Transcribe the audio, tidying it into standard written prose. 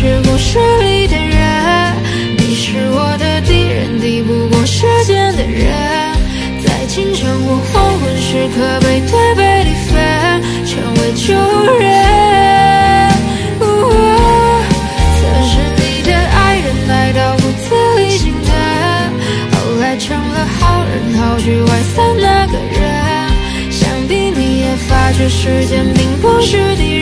是故事里的人，你是我的敌人，敌不过时间的人。在清晨或黄昏时刻，背对背离分，成为旧人。曾是你的爱人，爱到不自理性的，后来成了好人，好聚外散那个人。想必你也发觉时间并不是敌人。